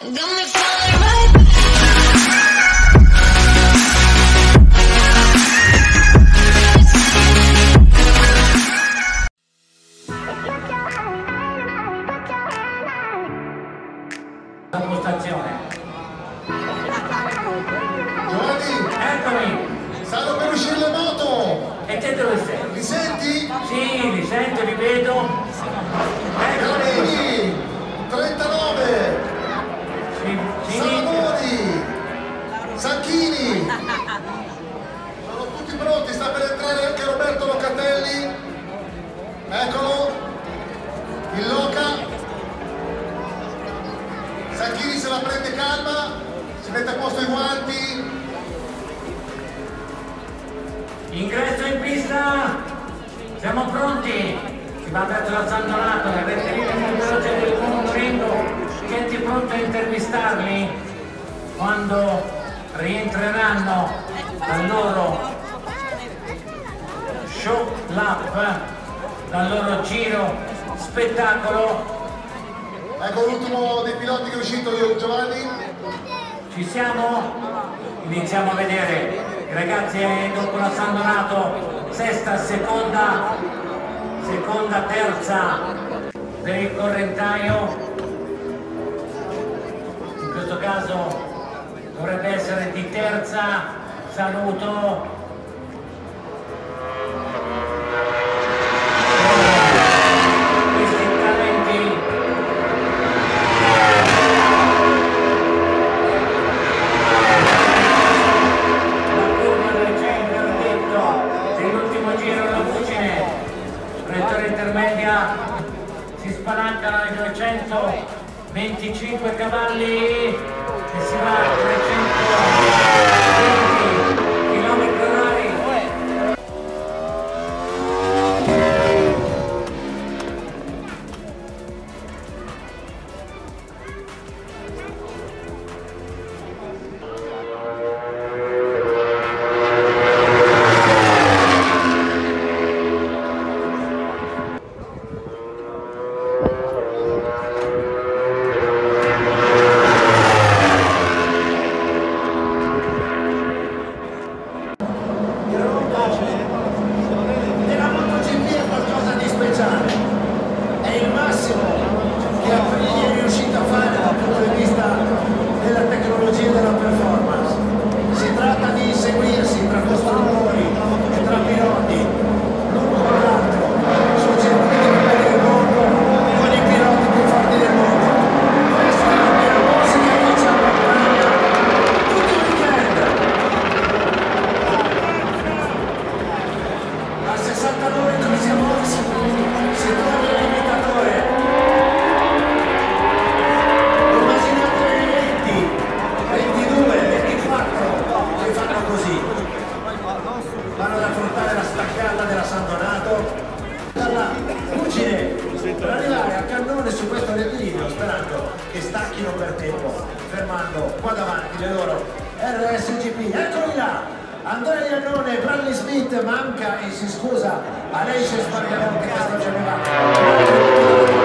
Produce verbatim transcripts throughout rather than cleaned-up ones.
La postazione. Giovanni! Eccomi! Stanno per uscire le moto! E te dove sei? Li senti? Sì, li sento, li vedo. Eccoli! Garbini! trentanove! Sì, sì. Salamoni! Sanchini! Sono tutti pronti, sta per entrare anche Roberto Locatelli. Eccolo! Il Loca. Sanchini se la prende calma, si mette a posto i guanti. Ingresso in pista! Siamo pronti! Si va verso la San Donato, avete lì il numero del Monoringo, gente pronta a intervistarli quando rientreranno dal loro show lap, dal loro giro spettacolo. Ecco l'ultimo dei piloti che è uscito, io Giovanni. Ci siamo? Iniziamo a vedere i ragazzi dopo la San Donato, sesta, seconda, seconda, terza per il correntaio. In questo caso dovrebbe essere di terza, saluto. Si spalancano ai duecentoventicinque cavalli e si va a trecentoventi chilometri orari. Vanno ad affrontare la staccata della San Donato dalla Fucine per arrivare a cannone su questo rettilineo, sperando che stacchino per tempo, fermando qua davanti le loro R S G P. Eccoli là! Andrea Iannone, Bradley Smith manca e si scusa Alessia Spargarò che questo ce ne va.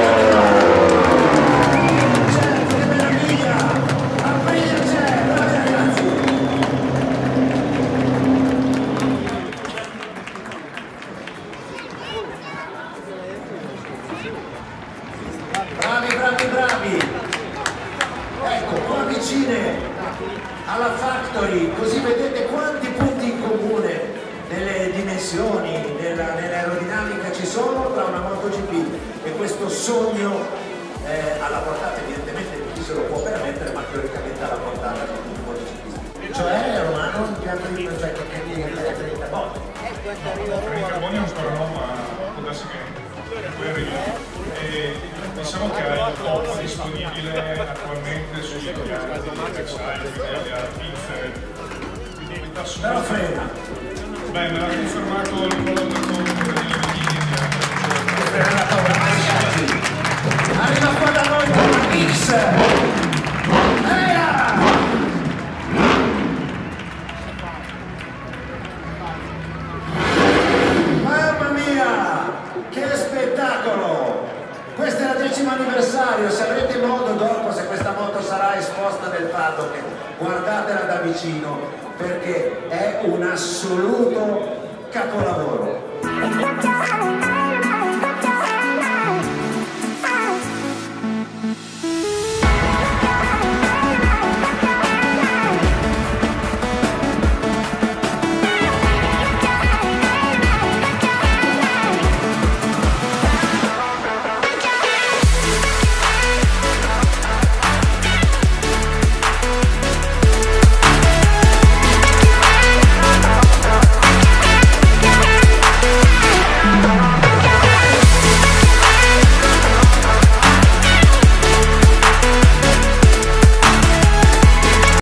Bravi, bravi, bravi! Ecco, qua vicine alla Factory, così vedete quanti punti in comune nelle dimensioni, nella, nell'aerodinamica ci sono tra una MotoGP e questo sogno eh, alla portata evidentemente di chi se lo può permettere, ma teoricamente alla portata di tutti i MotoGP. Cioè, Romano, un piano di progetto che viene per trenta volte. trenta buoni ancora no, ma può darsi che poi arriva. E diciamo che è poco disponibile attualmente sui diari di Texile, degli Alpine, quindi metà su. Però frena. Beh, me l'ha confermato il collaboratore di Lamborghini. Arriva qua da noi con X. Mamma mia, che spettacolo! Questo è il decimo anniversario, se avrete modo dopo, se questa moto sarà sarà esposta nel paddock, guardatela da vicino perché è un assoluto capolavoro.